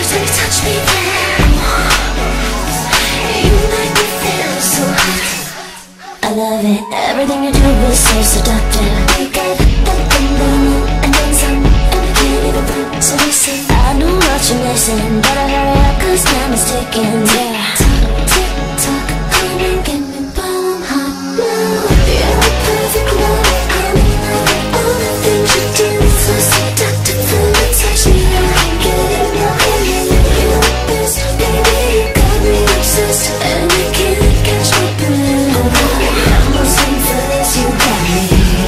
time you touch me there, you make me feel so hot. I love it, everything you do is so seductive. We got that thing going on, and then some, and I can't even breathe. So listen, I know what you're missing. Better hurry up, cause time is ticking. Yeah. Tick tock, come and get me while I'm hot now. You're the perfect love, I mean I get all the things you do. So seductive, feel it, touch me, I can get in your head. You're the best, baby, you got me obsessed, and I can't catch my breath. I'm most famous, you got me.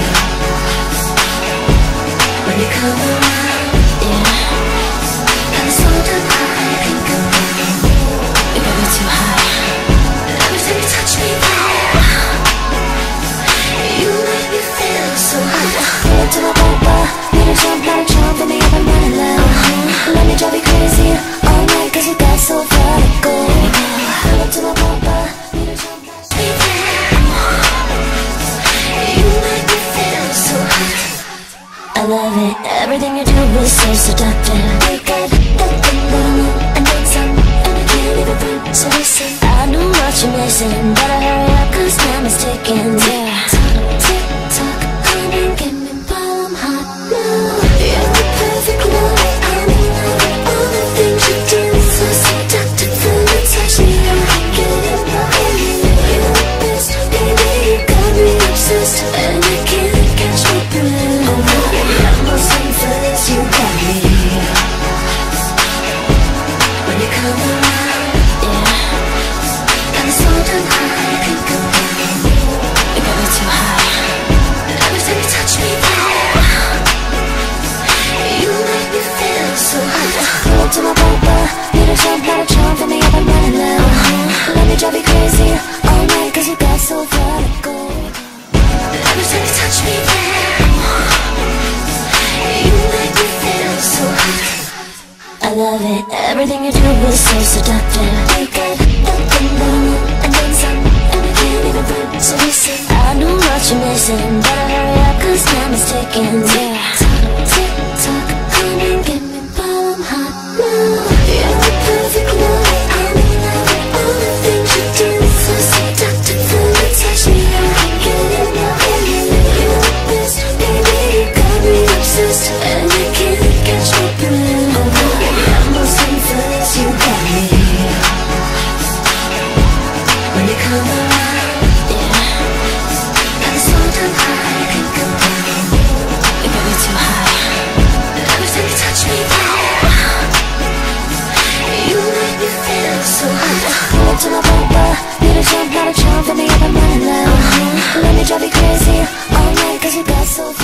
When you come around, yeah, I'm so damn high, I can't go down. You got me too high. Every time you touch me there, you make me feel so hot. Pull up to my papa, need a jump, not a jump, for me up and running loud. Let me drive you crazy all night, cause you got so far to go. Pull up to my papa, need a jump, touch me there. You make me feel so hot. I love it, everything you do is so seductive. We got that thing going on, and then some, and I can't even breathe. So listen, I know what you're missing. Better hurry up, cause time is ticking. Yeah. Tick tock, come and get me while I'm hot now. You're the perfect love, I mean I get all the things you do. So seductive, feel it, touch me, I can get in your head. You're the best, baby, you got me obsessed, and I can't catch my breath. I'm most famous, you got me. When you come around, yeah, I'm so damn high, I can't go down. You got me too high. Every time you touch me there, you make me feel so hot. Pull up to my papa, need a jump, not a jump, for me up and running loud. Let me drive you crazy all night, cause you got so far to go. Every time you touch me there, you make me feel so hot. I love it, everything you do is so seductive. We got that thing going on, and then some, and I can't even breathe. So listen, I know what you're missing. Better hurry up, cause time is ticking. Yeah. Tick tock, come and get me while I'm hot now. You're the perfect love, I mean I get all the things you do. So seductive, feel it, touch me, I can get in your head. You're the best, baby, you got me obsessed, and I can't catch my breath. I'm most famous, you got me. When you come around, yeah, I'm so damn high, I can't go down. You got me too high. Every time you touch me there, you make me feel so hot. Pull up to my papa, need a jump, not a jump, for me up and running loud. Let me drive you crazy all night, cause you got so